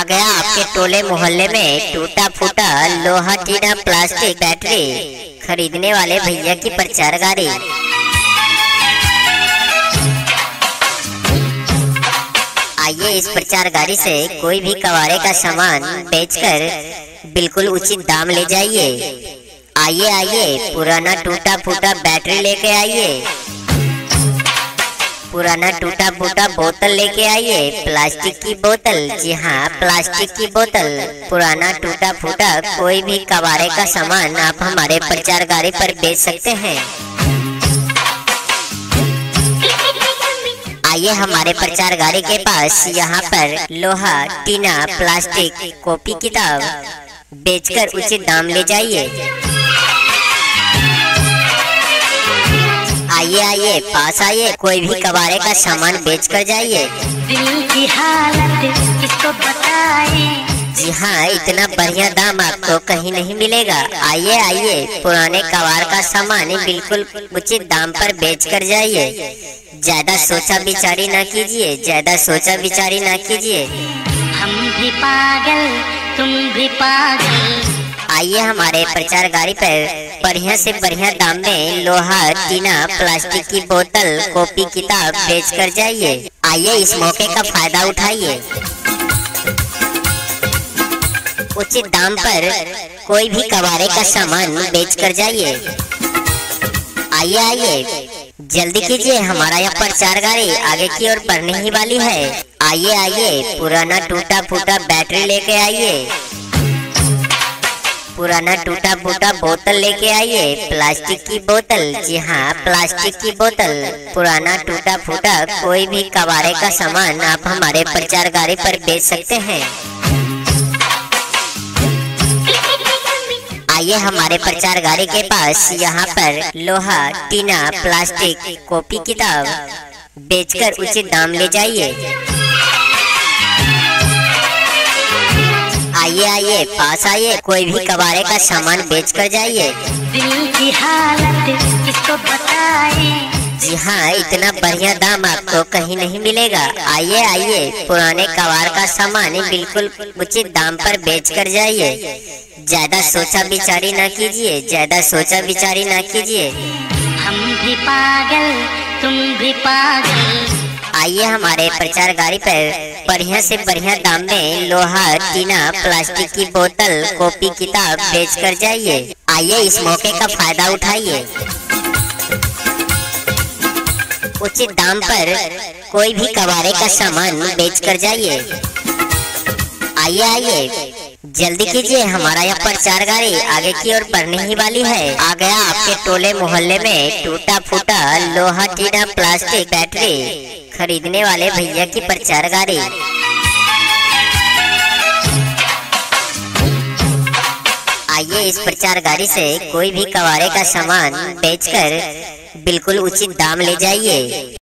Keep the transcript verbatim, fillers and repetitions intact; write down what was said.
आ गया आपके टोले मोहल्ले में टूटा फूटा लोहा टीना प्लास्टिक बैटरी खरीदने वाले भैया की प्रचार गाड़ी। आइए इस प्रचार गाड़ी से कोई भी कबाड़े का सामान बेचकर बिल्कुल उचित दाम ले जाइए। आइए आइए पुराना टूटा फूटा बैटरी लेके आइए, पुराना टूटा फूटा बोतल लेके आइए, प्लास्टिक की बोतल, जी हाँ प्लास्टिक की बोतल, पुराना टूटा फूटा कोई भी कबाड़े का सामान आप हमारे प्रचार गाड़ी पर बेच सकते हैं। आइए हमारे प्रचार गाड़ी के पास यहाँ पर लोहा टीना प्लास्टिक कॉपी किताब बेचकर उचित दाम ले जाइए। आइए आइए पास आइए, कोई भी कबाड़े का सामान बेच कर जाइए। दिल की हालत किसको बताएं? जी हाँ इतना बढ़िया दाम आपको कहीं नहीं मिलेगा। आइए आइए पुराने कबाड़ का सामान बिल्कुल उचित दाम पर बेच कर जाइए। ज्यादा सोचा विचारी ना कीजिए, ज्यादा सोचा विचारी ना कीजिए। हम भी पागल तुम भी पागल। आइए हमारे प्रचार गाड़ी पर बढ़िया से बढ़िया दाम में लोहा टीना प्लास्टिक की बोतल कॉपी किताब बेच कर जाइए। आइए इस मौके का फायदा उठाइए, उचित दाम पर कोई भी कबाड़े का सामान बेच कर जाइए। आइए आइए जल्दी कीजिए, हमारा यह प्रचार गाड़ी आगे की ओर बढ़ने ही वाली है। आइए आइए पुराना टूटा फूटा बैटरी लेके आइए, पुराना टूटा फूटा बोतल लेके आइए, प्लास्टिक की बोतल, जी हाँ प्लास्टिक की बोतल, पुराना टूटा फूटा कोई भी कबाड़े का सामान आप हमारे प्रचार गाड़ी पर बेच सकते हैं। आइए हमारे प्रचार गाड़ी के पास यहाँ पर लोहा टीना प्लास्टिक कॉपी किताब बेचकर उचित दाम ले जाइए। आइए आइए पास आइए, कोई भी कबाड़े का सामान बेच कर जाइए। दिल की हालत किसको बताएं? जी हाँ इतना बढ़िया दाम आपको कहीं नहीं मिलेगा। आइए आइए पुराने कबाड़ का सामान बिल्कुल उचित दाम पर बेच कर जाइए। ज्यादा सोचा विचारी ना कीजिए, ज्यादा सोचा विचारी ना कीजिए। हम भी पागल तुम भी पागल। आइए हमारे प्रचार गाड़ी पर बढ़िया से बढ़िया दाम में लोहा टीना प्लास्टिक की बोतल कॉपी किताब बेच कर जाइए। आइए इस मौके का फायदा उठाइए, उचित दाम पर कोई भी कबाड़े का सामान बेच कर जाइए। आइए आइए जल्दी कीजिए, हमारा यह प्रचार गाड़ी आगे की ओर बढ़ने ही वाली है। आ गया आपके टोले मोहल्ले में टूटा फूटा लोहा टीना प्लास्टिक बैटरी खरीदने वाले भैया की प्रचार गाड़ी। आइए इस प्रचार गाड़ी से कोई भी कबाड़े का सामान बेचकर बिल्कुल उचित दाम ले जाइए।